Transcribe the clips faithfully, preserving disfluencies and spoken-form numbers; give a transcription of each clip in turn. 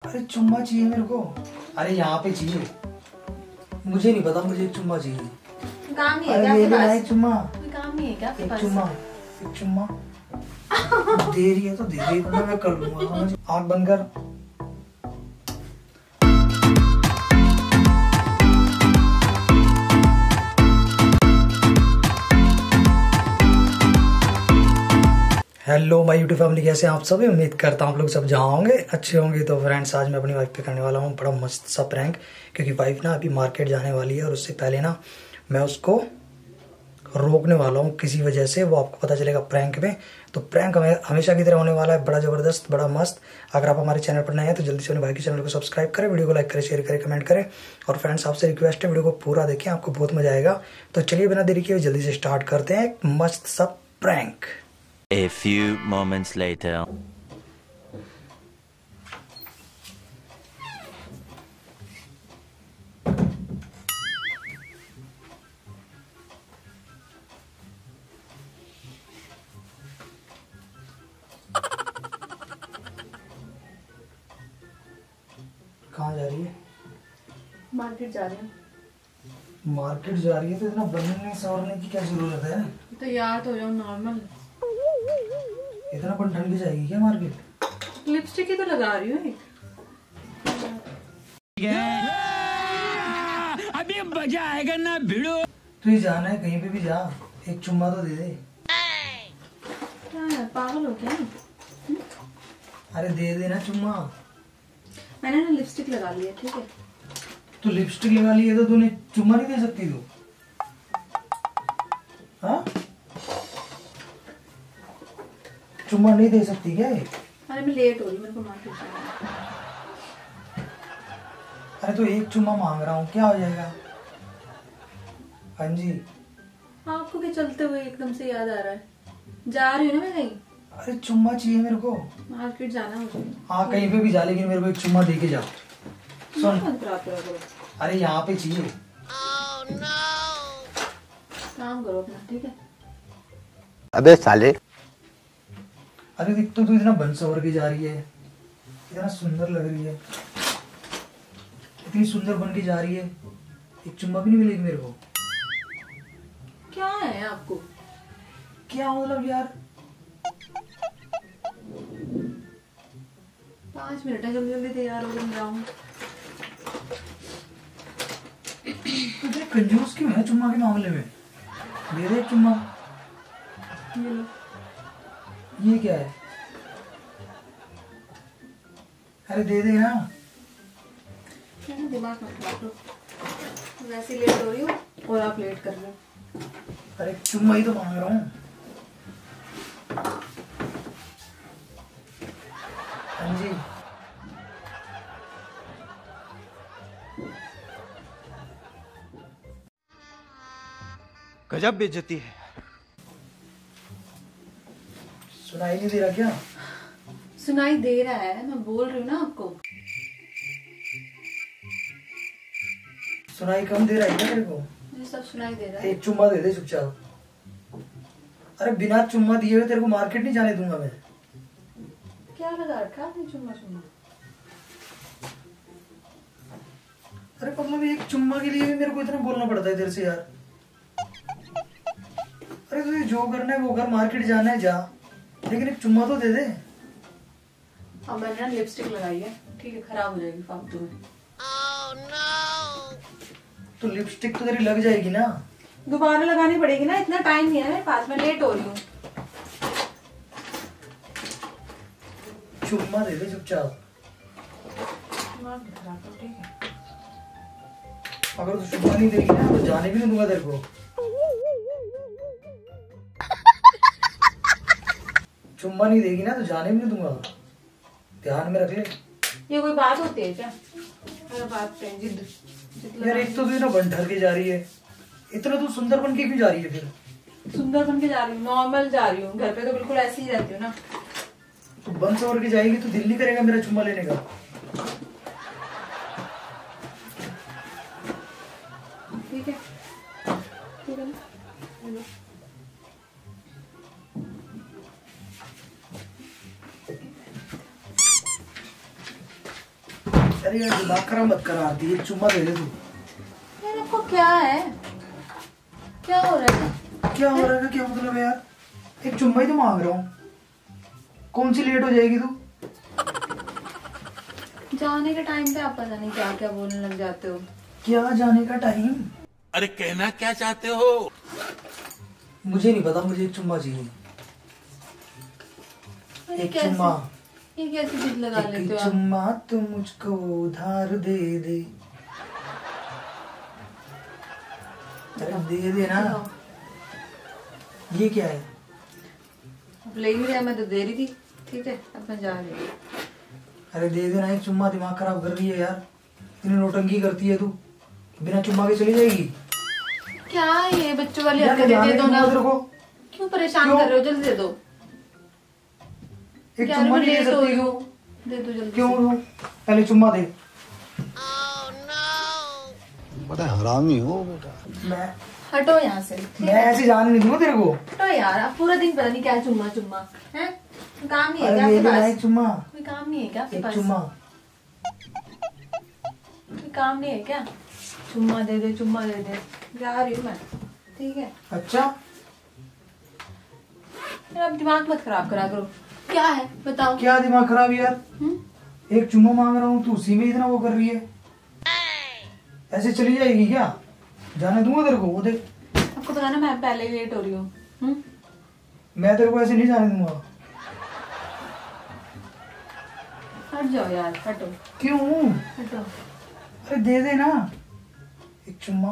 अरे चुम्मा चाहिए मेरे को। अरे यहाँ पे चाहिए, मुझे नहीं पता, मुझे एक चुम्मा चाहिए। काम नहीं है क्या आपके पास? एक चुम्मा, कोई काम नहीं है क्या आपके एक पास? चुम्मा, एक चुम्मा दे रही है तो दे रही है, मैं कर लूंगा। आँख बंद कर। हेलो माय यूट्यूब फैमिली, कैसे हैं आप सभी? उम्मीद करता हूँ आप लोग सब जहाँ होंगे अच्छे होंगे। तो फ्रेंड्स, आज मैं अपनी वाइफ पे करने वाला हूँ बड़ा मस्त सा प्रैंक, क्योंकि वाइफ ना अभी मार्केट जाने वाली है और उससे पहले ना मैं उसको रोकने वाला हूँ किसी वजह से। वो आपको पता चलेगा प्रैंक में। तो प्रैंक हमें हमेशा की तरह होने वाला है, बड़ा जबरदस्त, बड़ा मस्त। अगर आप हमारे चैनल पर नए हैं तो जल्दी से अपने भाई के चैनल को सब्सक्राइब करें, वीडियो को लाइक करें, शेयर करें, कमेंट करें। और फ्रेंड्स, आपसे रिक्वेस्ट है, वीडियो को पूरा देखें, आपको बहुत मजा आएगा। तो चलिए बिना देरी किए जल्दी से स्टार्ट करते हैं एक मस्त सा prank. A few moments later. कहाँ जा रही है? मार्केट जा रही हूँ। मार्केट जा रही है तो इतना बनने सवरने की क्या जरूरत है? तो यार तो जाओ नॉर्मल। इतना बन ठंड की जाएगी क्या मार्केट? लिपस्टिक ही तो लगा रही हूँ। अभी मजा आएगा ना भिड़ो। तू ही जाना है कहीं पे भी जा, एक चुम्मा तो दे दे। क्या यार, पागल हो क्या? अरे दे देना चुम्मा। मैंने ना लिपस्टिक लगा ली है, ठीक है? तो लिपस्टिक लगा ली है तो तूने चुम्मा नहीं दे सकती तू? हाँ, चुम्मा नहीं दे सकती क्या? अरे मैं लेट हो रही हूँ, मेरे को मार्केट जाना है। अरे तो एक चुम्मा मांग रहा हूँ, क्या हो जाएगा? हाँ जी। आपको क्या चलते हुए एकदम से याद आ रहा है? जा रही हूँ ना मैं कहीं। अरे चुम्मा चाहिए मेरे को। मार्केट जाना है मुझे। हाँ कहीं पे भी जा, लेकिन मेरे को एक चुम्मा दे के जा। सुन, मत करा करा करो। अरे यहाँ पे चाहिए। काम करो अपना, ठीक है? अबे साले। अरे देख तो तू इतना बंसवर के जा रही है, इतना सुंदर लग रही है, इतनी सुंदर बन के जा रही है, एक चुम्मा भी नहीं मिलेगी मेरे को? क्या है आपको? क्या मतलब यार? पाँच मिनट है, जल्दी जल्दी तैयार हो गई जाऊँ। तुझे कंजूस क्यों है चुम्मा के मामले में? दे दे एक चुम्मा। ये लो। ये क्या है? अरे दे दे ना। दिमाग मत खराब करो। वैसे लेट हो रही हूँ और आप लेट कर रहे हो। अरे चुम्मा ही तो मांग रहा हूँ। हाँ जी। गजब बेइज्जती है। सुनाई नहीं दे रहा क्या? सुनाई दे रहा है, मैं बोल रही हूँ ना आपको। सुनाई कम दे रहा है क्या मेरे को? मुझे सब सुनाई दे रहा है। एक चुम्मा दे दे चुपचाप। अरे बिना चुम्मा दिए हुए तेरे को मार्केट नहीं जाने दूंगा मैं। क्या लगा रखा आपने चुम्मा चुम्मा? अरे मतलब एक चुम्मा के लिए भी मेरे को इतना बोलना पड़ता है तेरे से यार। अरे तुझे जो करना है वो कर, मार्केट जाना है जा, लेकिन एक चुम्मा तो दे दे। अब मैंने ना लिपस्टिक लगाई है, ठीक है? खराब हो जाएगी फालतू में। तो लिपस्टिक तो तेरी लग जाएगी ना। दोबारा लगानी पड़ेगी ना, इतना टाइम नहीं है मेरे पास, मैं लेट हो रही हूँ। चुम्मा दे दे चुपचाप। दिमाग मत खराब करो, ठीक है? अगर तू चुम्मा नहीं देगी ना तो जाने भी नहीं दूंगा तेरे को। चुम्मा नहीं देगी ना तो जाने भी नहीं दूंगा, ध्यान में रख ले। ये कोई बात होती है क्या? हर बात पे जिद जिद यार एक तो तू ना बन ठर के जा रही है, इतना तू सुंदर बन के क्यों जा रही है फिर? सुंदर बन के जा रही हूँ, नॉर्मल जा रही हूँ। घर पे तो बिल्कुल ऐसी ही रहती हूँ ना। तू बन सवर के जाएगी तो दिल नहीं करेगा मेरा चुम्मा लेने का? ठीक है, ठीक है ना? अरे यार दिमाग खराब मत करा दी, एक चुम्मा दे दे तू। यार आपको क्या है, क्या हो रहा है? क्या हो रहा है, क्या मतलब है यार? एक चुम्मा ही तो मांग रहा हूँ, कौन सी लेट हो जाएगी तू? जाने के टाइम पे आप पता नहीं क्या क्या बोलने लग जाते हो। क्या जाने का टाइम? अरे कहना क्या चाहते हो? मुझे नहीं पता, मुझे एक चुम्मा चाहिए। अरे एक कैसे- चुम्मा, ये कैसे जिद लगा लेते एक हो आप? चुम्मा तू मुझको उधार दे दे। अरे दे दे ना। ये क्या है? अब ले ही रहा, मैं तो दे रही थी। ठीक है अब मैं जा रही हूँ। अरे दे देना एक चुम्मा, दिमाग खराब कर रही है यार, इतनी नोटंकी करती है तू, बिना चुम्मा के चली जाएगी। क्या ये बच्चों वाली यार, हरकतें दे दो ना। तेरे को क्यों परेशान क्यों? कर रहे हो, जल्दी दे दो। एक क्या चुम्मा मैं नहीं दे लेट हो सकती रही क्यों? हूँ? दे दो जल्दी क्यों से। क्यों? पहले चुम्मा दे। बड़ा हरामी हो बेटा। मैं हटो यहाँ से। मैं ऐसे जाने नहीं दूंगा तेरे को। हटो यार, आप पूरा दिन पता नहीं क्या चुम्मा चुम्मा है। काम नहीं है क्या अरे आपके दे देना पास? एक चुम्मा, कोई काम नहीं है क्या आपके एक पास? चुम्मा। कोई काम नहीं है क्या? चुम्मा दे दे, चुम्मा दे दे। जा रही हूँ मैं। ठीक है अच्छा यार, आप दिमाग मत खराब करा करो। क्या है बताओ? क्या दिमाग खराब यार? हम्म? एक चुम्मा मांग रहा हूँ, तू उसी में इतना वो कर रही है। ऐसे चली जाएगी क्या? जाने दूंगा तेरे को, वो देख। आपको पता ना मैं पहले ही लेट हो रही हूँ। हम्म? मैं तेरे को ऐसे नहीं जाने दूंगा। हट जाओ यार, हटो क्यों? हटो। अरे दे दे ना एक चुम्मा।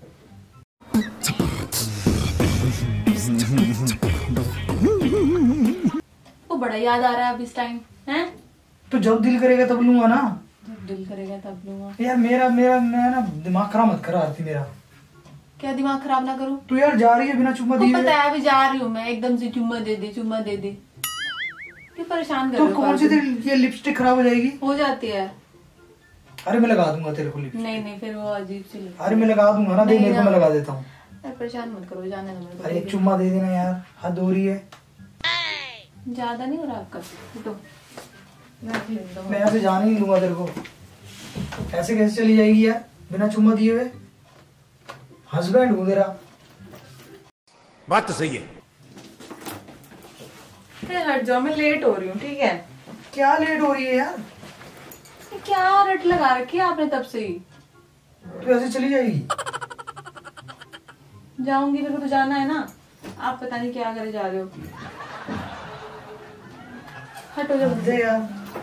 वो बड़ा याद आ रहा है अब इस टाइम है। तो जब दिल करेगा तब लूंगा ना जब दिल करेगा तब लूंगा। यार। मेरा मेरा मैं ना दिमाग खराब मत करा आरती मेरा। क्या दिमाग खराब ना करूं? तू यार जा रही है बिना चुम्मा को दिए पता हुए। है अभी जा रही हूँ मैं, एकदम से चुम्मा दे दे चुम्मा दे दे। क्यों परेशान कर तो रहे हो? कौन सी फालतू? तेरी ये लिपस्टिक खराब हो जाएगी। हो जाती है। अरे मैं लगा दूंगा तेरे को लिपस्टिक। नहीं नहीं फिर वो अजीब सी लगती है। अरे मैं लगा दूंगा ना, देख नहीं मेरे को ना। मैं लगा देता हूँ। अरे परेशान मत करो, जाने दो मेरे को। अरे एक चुम्मा दे देना यार, हद हो रही है। ज्यादा नहीं हो रहा आपका? तो मैं भेज दूंगा। मैं ऐसे जाने नहीं दूंगा तेरे को। ऐसे कैसे चली जाएगी यार बिना चुम्मा दिए हुए? हस्बैंड हूँ तेरा। बात तो सही है। अरे हट जाओ, मैं लेट हो रही हूँ। ठीक है क्या लेट हो रही है यार? ये क्या रट लगा रखी है आपने तब से ही? तू ऐसे चली जाएगी? जाऊंगी, मेरे को तो जाना है ना। आप पता नहीं क्या करे जा रहे हो। हटो जल्दी दे से। यार।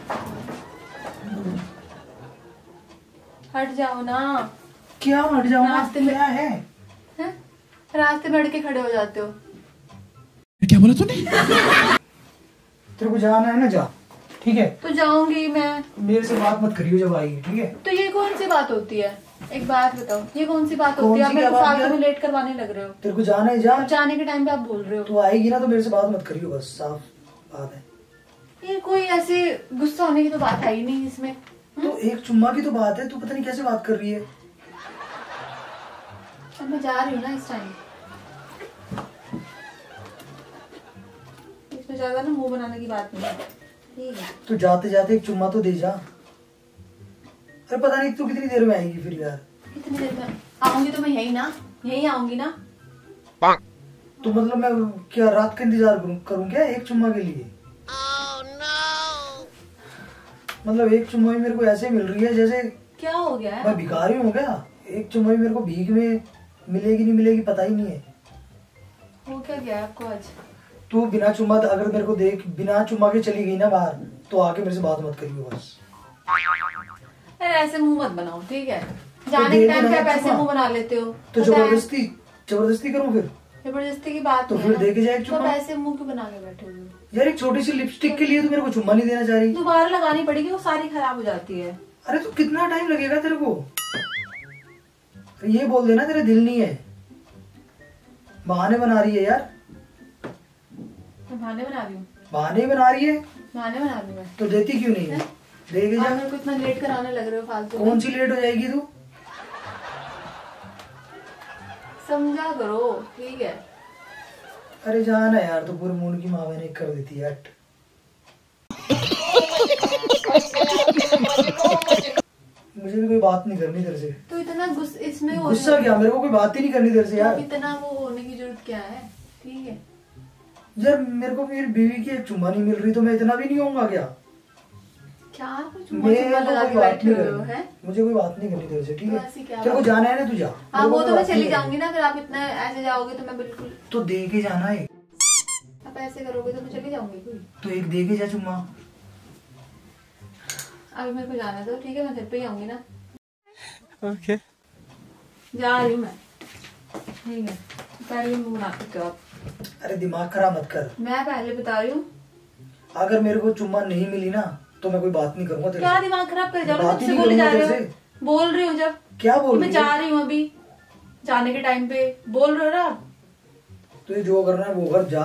हट जाओ ना। क्या हट जाऊँ? रास्ते में- क्या है? हैं? रास्ते में अड़ के खड़े हो जाते हो। क्या बोला तूने? तेरे को जाना है ना, जा। ठीक है, तो जाऊंगी मैं। मेरे से बात मत करियो जब आएगी। ठीक है? तो ये कौन सी बात होती है? एक बात बताओ, ये कौन सी बात कौन होती है? आप सी मेरे को क्या बात फालतू है? में लेट करवाने लग रहे हो। तेरे को जाना है, जा। अब जाने के टाइम पे आप बोल रहे हो। तू आएगी ना तो मेरे से बात मत करियो, बस साफ बात है। ये कोई ऐसे गुस्सा होने की तो बात है ही नहीं इसमें। तो एक चुम्मा की तो बात है, तू पता नहीं कैसे बात कर रही है। अब मैं जा रही हूँ ना इस टाइम। इसमें ज्यादा ना मुंह बनाने की बात नहीं है। ठीक है तू जाते जाते एक चुम्मा तो दे जा। अरे पता नहीं तू कितनी देर में आएगी फिर यार। कितनी देर में आऊंगी? तो मैं यही ना, यही आऊंगी ना। तो मतलब मैं क्या रात का इंतजार करूं करूं क्या एक चुम्मा के लिए? मतलब एक चुम्मा भी मेरे को ऐसे मिल रही है जैसे क्या हो गया है? मैं भिखारी हूँ क्या? एक चुम्मा भी मेरे को भीख में मिलेगी नहीं मिलेगी पता ही नहीं है। हो क्या गया है आपको आज? तू बिना चुम्मा अगर मेरे को देख बिना चुम्मा के चली गई ना बाहर तो आके मेरे से बात मत करियो बस। अरे ऐसे मुंह मत बनाओ। ठीक है तो जाने के दे टाइम देना पे आप एक ऐसे चुम्मा। मुंह बना लेते हो। तो पता है? जबरदस्ती जबरदस्ती करूँ फिर? जबरदस्ती की बात तो नहीं फिर है ना। दे के जाए एक तो आप चुम्मा। ऐसे मुंह क्यों बना के बैठे हुए हो? यार एक छोटी सी लिपस्टिक के लिए तो मेरे को चुम्मा नहीं देना चाह रही। दोबारा लगानी पड़ेगी, वो सारी खराब हो जाती है। अरे तो कितना टाइम लगेगा तेरे को? ये बोल देना तेरा दिल नहीं है। बहाने बना रही है यार। मैं बहाने बना रही हूँ? बहाने ही बना रही है बहाने बना रही हूँ मैं? तो देती क्यों नहीं है? दे के आप जा। मेरे को इतना लेट कराने लग रहे हो फालतू में। कौन सी लेट हो जाएगी तू? समझा करो। ठीक है अरे जाना यार, तो पूरे मूड की माँ मैंने कर देती है। हट। मुझे भी कोई बात नहीं करनी तेरे से। तो इतना गुस्सा इसमें गुस्सा क्या, मेरे को कोई बात ही नहीं करनी तेरे से यार। इतना वो होने की जरूरत क्या है? ठीक है यार, मेरे को मेरी बीवी की एक चुम्मा नहीं मिल रही तो मैं इतना भी नहीं होऊंगा क्या? क्या कुछ चुम्मा लगा के बैठे हो है? मुझे कोई बात नहीं करनी तेरे से, ठीक तो है? ऐसी क्या तेरे को जाना है ना, तू जा। हाँ वो तो मैं चली जाऊंगी ना, अगर आप इतना ऐसे जाओगे तो मैं बिल्कुल। तो दे के जाना है। आप ऐसे करोगे तो मैं चली जाऊंगी कोई। तो एक दे के जा चुम्मा। अभी मेरे को जाना दो, ठीक है? मैं घर पे ही आऊंगी ना। ओके जा रही हूँ मैं, ठीक है? पहले मुंह बना सकते हो आप। अरे दिमाग खराब मत कर। मैं पहले बता रही हूँ, अगर मेरे को चुम्मा नहीं मिली ना तो मैं कोई बात नहीं करूंगा तेरे क्या से। दिमाग खराब कर जा रहे हो? बात ही मुझसे नहीं बोले जा करूंगा रहे तेरे हो, बोल रही हूँ जब। क्या बोल मैं रही जा है? रही हूँ अभी, जाने के टाइम पे बोल रहे हो ना आप। तो जो करना है वो कर, जा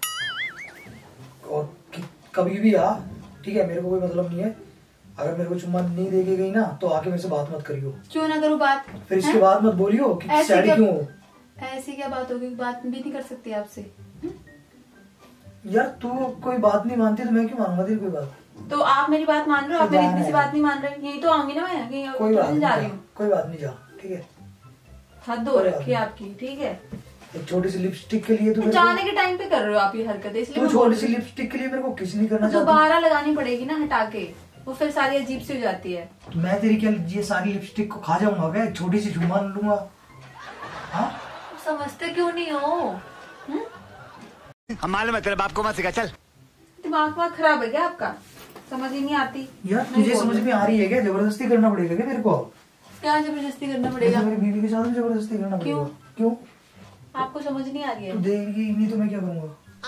और कि- कभी भी आ, ठीक है? मेरे को कोई मतलब नहीं है। अगर मेरे को चुम्मा नहीं दे के गई ना तो आके मेरे से बात मत करियो। क्यों ना करूँ बात? फिर इसके हैं? बाद मत बोलियो कि ऐसे सैड क्या- क्यों हो। ऐसी क्या बात होगी? बात भी नहीं कर सकती आपसे। यार तू कोई बात नहीं मानती तो मैं क्यों मानूंगा तेरी कोई बात? तो आप मेरी बात मान रहे हो? आप कोई मेरी बात इतनी सी नहीं। बात नहीं मान रहे? यही तो आऊंगी ना मैं, कहीं और कोई बात तो नहीं, जा रही जा, हूँ। कोई बात नहीं, जा, ठीक है? हद हो कोई बात रखी है आपकी, ठीक है? एक छोटी सी लिपस्टिक के लिए तू तो मेरे को- जाने के टाइम पे कर रहे हो आप ये हरकतें, इसलिए तू मैं बोल छोटी रही सी हूँ। लिपस्टिक के लिए मेरे को किस नहीं करना चाहती? दोबारा लगानी पड़ेगी ना हटा के, वो फिर सारी अजीब सी हो जाती है। तो मैं तेरी क्या ये सारी लिपस्टिक को खा जाऊंगा क्या? एक छोटी सी चुम्मा लूंगा? हाँ, समझते क्यों नहीं हो? हम्म? हम मालूम है तेरे बाप को मत सिखा, चल। दिमाग वाग खराब है क्या आपका? समझ ही नहीं आती। यार नहीं तुझे बोल समझ रही। में आ रही है क्या? जबरदस्ती करना पड़ेगा क्या मेरे को? क्या जबरदस्ती करना पड़ेगा? मेरी बीवी के साथ भी जबरदस्ती करना पड़ेगा? क्यों? क्यों? आपको समझ नहीं आ रही तू है? देगी नहीं तो मैं क्या करूंगा?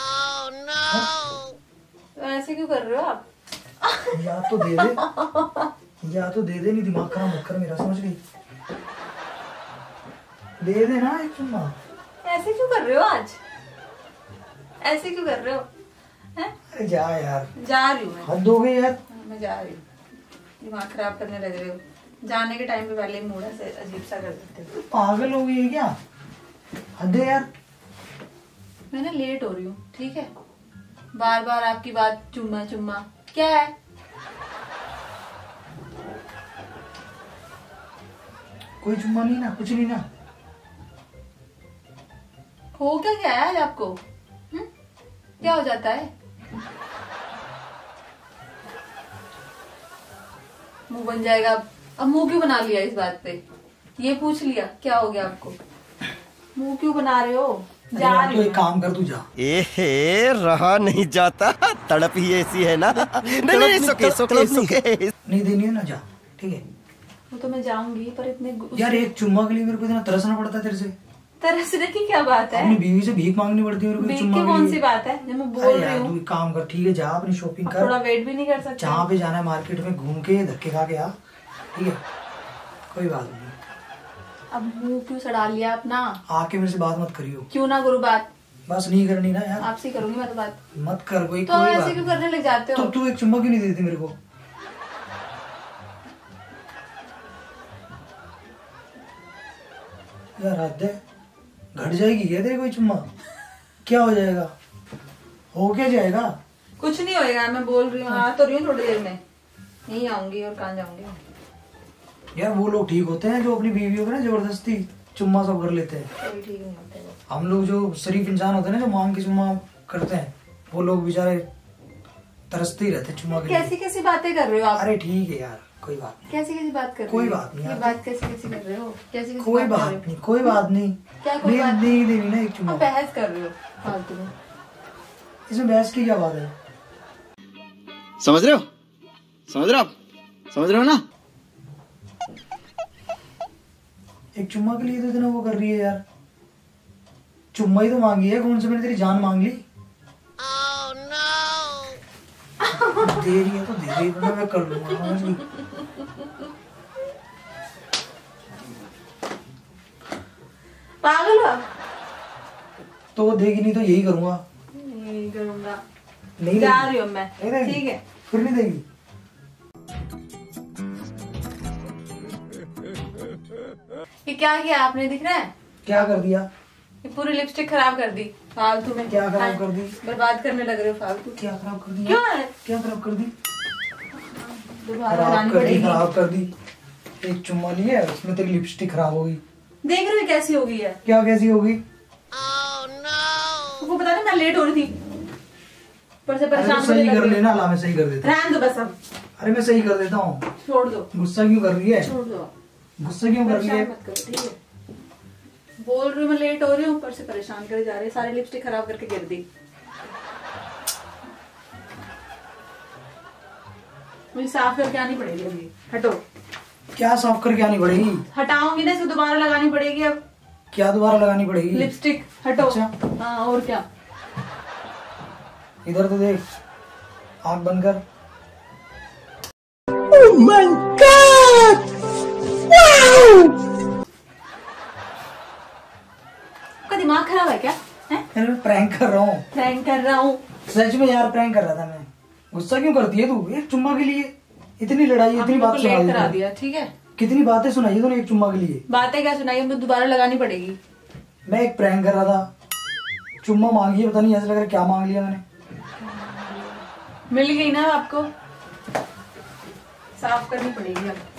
तो ऐसे क्यों कर रहे हो आप? या तो दे दे, या तो दे दे, नहीं दिमाग खराब मत कर मेरा, समझ गई? दे दे ना एक चुम्मा। ऐसे क्यों कर रहे हो आज? ऐसे क्यों कर रहे हो? हैं? अरे जा यार, जा रही हूँ मैं। हद हो गई यार। मैं जा रही हूँ, दिमाग खराब करने लग रहे हो। जाने के टाइम पे पहले ही मूड ऐसे अजीब सा कर देते हो। पागल हो गई है क्या? हद है यार। मैं ना लेट हो रही हूँ, ठीक है? बार बार आपकी बात चुम्मा चुम्मा क्या है? कोई चुम्मा नहीं ना, कुछ नहीं ना? हो क्या क्या है आज आपको? हुँ? क्या हो जाता है? मुंह बन जाएगा अब। अब मुंह क्यों बना लिया इस बात पे? ये पूछ लिया क्या हो गया आपको? मुंह क्यों बना रहे हो? जा अरे रही तो हूँ एक काम कर, तू जा। ए रहा नहीं जाता, तड़प ही ऐसी है ना। नहीं नहीं, सुके सुके सुके। नहीं देनी है ना, जा, ठीक है? वो तो मैं जाऊंगी, पर इतने गुस्से- यार एक चुम्मा के लिए मेरे को इतना तरसना पड़ता है तेरे से? तरसने की क्या बात है? अपनी बीवी से भीख मांगनी पड़ती है मेरे को बीच चुम्मा की के कौन लिए। सी बात है? जब मैं बोल अरे रही यार तू हूँ एक काम कर, ठीक है? जा अपनी शॉपिंग कर, थोड़ा वेट भी नहीं कर सकते? जहाँ पे जाना है मार्केट में घूम के धक्के खा के आ, ठीक है? कोई बात नहीं। अब मुंह क्यों सड़ा लिया अपना? आके मेरे से बात मत करियो। क्यों ना करूँ बात? बस नहीं करनी ना यार। आपसे करूंगी मैं तो बात। मत कर कोई, तो कोई ऐसे बात क्यों नहीं। करने लग जाते हो? तो तू एक चुम्मा क्यों नहीं देती मेरे को? यार हद है, घट जाएगी क्या तेरी कोई चुम्मा? क्या हो जाएगा? हो क्या जाएगा? कुछ नहीं होएगा, मैं बोल रही हूँ। हाँ तो रही हूँ, थोड़ी देर में यहीं आऊंगी। और कहाँ जाऊंगी? यार वो लोग ठीक होते हैं जो अपनी बीवियों को ना जबरदस्ती चुम्मा सब कर लेते हैं। कोई ठीक नहीं होते वो। हम लोग जो शरीफ इंसान होते हैं ना, जो मांग के चुम्मा करते हैं, वो लोग बेचारे तरसते ही रहते हैं चुम्मा के लिए। कैसी कैसी बातें कर रहे हो आप? अरे ठीक है यार, कोई बात नहीं। कैसी कैसी बात कर रहे हो? कोई बात नहीं ये यार। बात कैसी कैसी कर रहे हो? कैसी कैसी कोई बात कर बात रहे हो? नहीं, कोई बात नहीं। क्या कोई नहीं बात नहीं देनी ना एक चुम्मा। आप बहस कर रहे हो फालतू में। इसमें बहस की क्या बात है? समझ रहे हो, समझ रहे हो आप, समझ रहे हो ना? एक चुम्मा के लिए तो इतना वो कर रही है यार। चुम्मा ही तो मांगी है, कौन सा मैंने तेरी जान मांग ली? oh, no. दे रही है तो दे रही है, वरना मैं कर लूंगा, समझ गई? पागल हो आप? तो वो देगी नहीं तो यही करूंगा। नहीं करूंगा। नहीं जा देगी। रही हूँ मैं, नहीं देगी। ठीक है? फिर नहीं देगी? ये क्या किया आपने, दिख रहा है? क्या कर दिया? ये पूरी लिपस्टिक खराब कर दी फालतू में। क्या खराब कर दी? बर्बाद करने लग रहे हो फालतू। क्या खराब कर दी? क्यों है? क्या खराब कर दी? दोबारा खराब बनानी कर दी, पड़ेगी। खराब कर दी। एक चुम्मा लिया है, उसमें तेरी लिपस्टिक खराब होगी। देख रहे हो कैसी हो गई है? क्या कैसी होगी? वो पता नहीं मैं लेट हो रही थी, पर से अरे परेशान तो सही कर लेना, ला मैं सही कर देता हूँ। रहने दो बस अब, अरे मैं सही कर देता हूँ, छोड़ दो। गुस्सा क्यों कर रही है? छोड़ दो, गुस्सा क्यों कर रही परेशान है? मत करो, ठीक है? बोल रही हूँ मैं लेट हो रही हूँ, ऊपर से परेशान करे जा रहे, सारी लिपस्टिक खराब करके गिर दी। मुझे साफ करके आनी पड़ेगी अभी, हटो। क्या साफ करके आनी पड़ेगी? हटाऊंगी ना, इसको दोबारा लगानी पड़ेगी अब। क्या दोबारा लगानी पड़ेगी? लिपस्टिक हटो। अच्छा। हाँ और क्या? इधर तो देख, आँख बंद कर। Oh my God! Wow! आपका दिमाग खराब है क्या? है? अरे मैं प्रैंक कर रहा हूँ, प्रैंक कर रहा हूँ। सच में यार प्रैंक कर रहा था मैं। गुस्सा क्यों करती है तू एक चुम्मा के लिए? इतनी लड़ाई, इतनी बात लेट करा सुनाई, दिया, ठीक है? कितनी बातें सुनाई तूने एक चुम्मा के लिए? बातें क्या सुनाई, मुझे दोबारा लगानी पड़ेगी। मैं एक प्रैंक कर रहा था, चुम्मा मांगी है, पता नहीं ऐसा लग रहा है क्या मांग लिया मैंने। मिल गई ना आपको, साफ करनी पड़ेगी अब।